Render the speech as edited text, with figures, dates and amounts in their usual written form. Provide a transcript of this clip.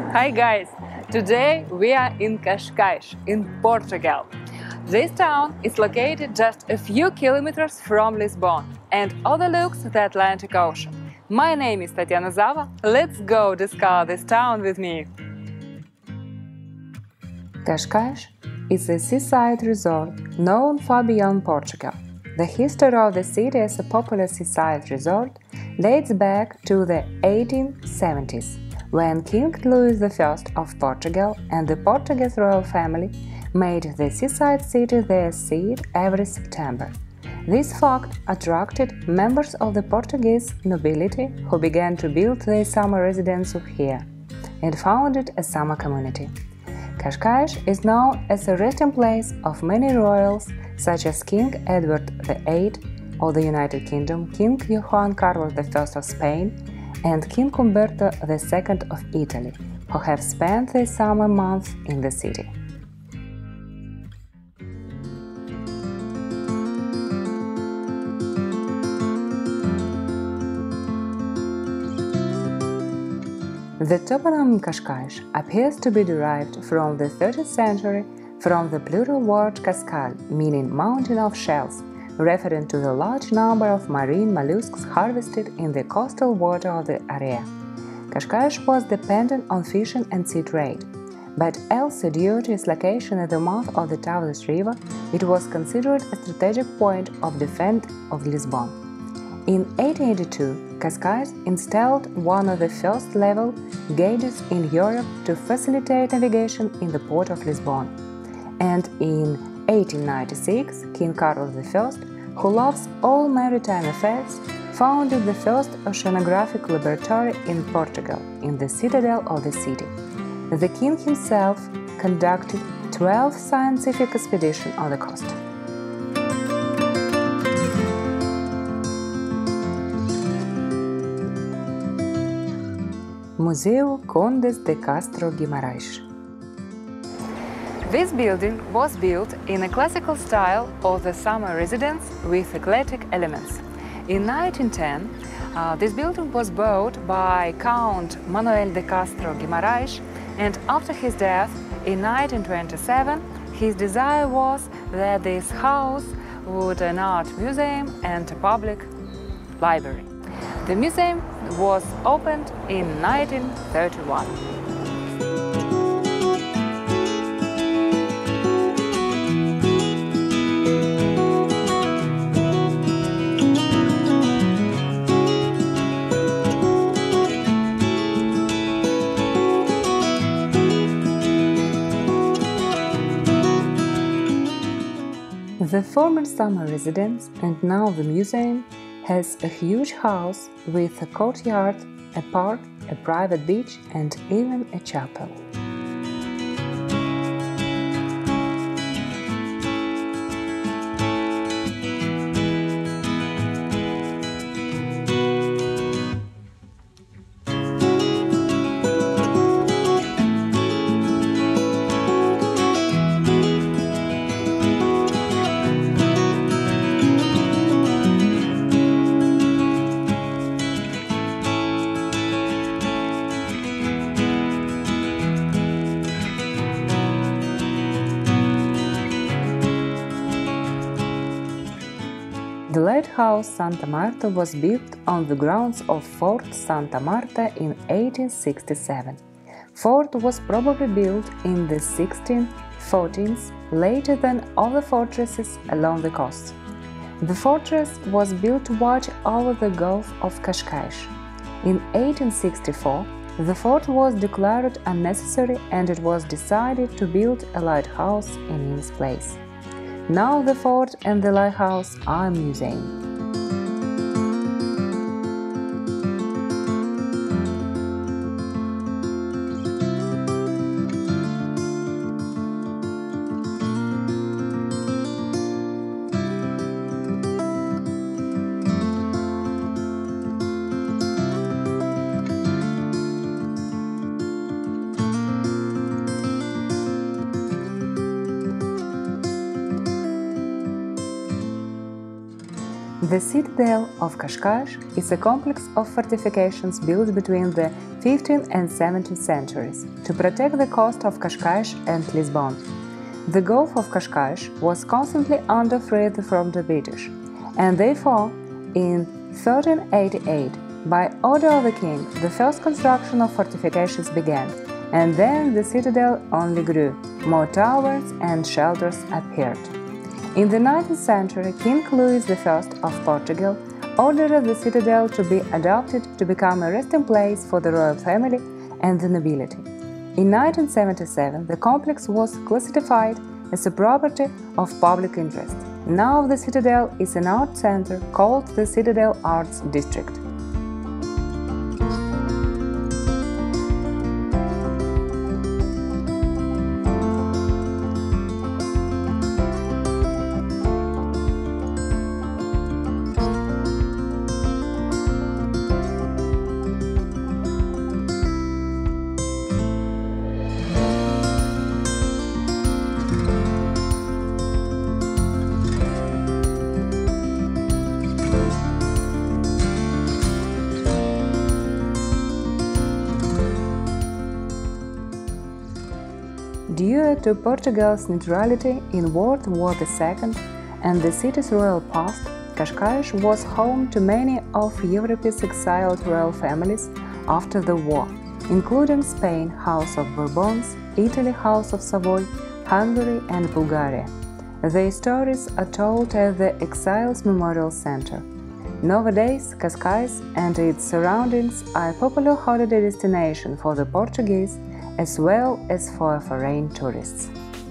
Hi guys! Today we are in Cascais, in Portugal. This town is located just a few kilometers from Lisbon and overlooks the Atlantic Ocean. My name is Tatiana Zava. Let's go discover this town with me. Cascais is a seaside resort known far beyond Portugal. The history of the city as a popular seaside resort dates back to the 1870s, when King Louis I of Portugal and the Portuguese royal family made the seaside city their seat every September. This fact attracted members of the Portuguese nobility who began to build their summer residence here and founded a summer community. Cascais is known as a resting place of many royals such as King Edward VIII of the United Kingdom, King Juan Carlos I of Spain, and King Umberto II of Italy, who have spent their summer months in the city. The toponym Cascais appears to be derived from the 13th century from the plural word cascal, meaning mountain of shells, referring to the large number of marine mollusks harvested in the coastal water of the area. Cascais was dependent on fishing and sea trade, but also due to its location at the mouth of the Tagus River, it was considered a strategic point of defense of Lisbon. In 1882, Cascais installed one of the first level gauges in Europe to facilitate navigation in the port of Lisbon. And in 1896, King Carlos I, who loves all maritime affairs, founded the first oceanographic laboratory in Portugal, in the citadel of the city. The king himself conducted 12 scientific expeditions on the coast. Museu Condes de Castro Guimarães. This building was built in a classical style of the summer residence with eclectic elements. In 1910, this building was bought by Count Manuel de Castro Guimarães, and after his death in 1927, his desire was that this house would an art museum and a public library. The museum was opened in 1931. The former summer residence and now the museum has a huge house with a courtyard, a park, a private beach and even a chapel. The lighthouse Santa Marta was built on the grounds of Fort Santa Marta in 1867. Fort was probably built in the 1614s, later than other fortresses along the coast. The fortress was built to watch over the Gulf of Cascais. In 1864, the fort was declared unnecessary and it was decided to build a lighthouse in its place. Now the fort and the lighthouse are a museum. The citadel of Cascais is a complex of fortifications built between the 15th and 17th centuries to protect the coast of Cascais and Lisbon. The Gulf of Cascais was constantly under threat from the British, and therefore, in 1388, by order of the king, the first construction of fortifications began, and then the citadel only grew, more towers and shelters appeared. In the 19th century, King Louis I of Portugal ordered the citadel to be adopted to become a resting place for the royal family and the nobility. In 1977, the complex was classified as a property of public interest. Now the citadel is an art center called the Citadel Arts District. Due to Portugal's neutrality in World War II and the city's royal past, Cascais was home to many of Europe's exiled royal families after the war, including Spain House of Bourbons, Italy House of Savoy, Hungary and Bulgaria. Their stories are told at the Exiles Memorial Center. Nowadays, Cascais and its surroundings are a popular holiday destination for the Portuguese as well as for foreign tourists.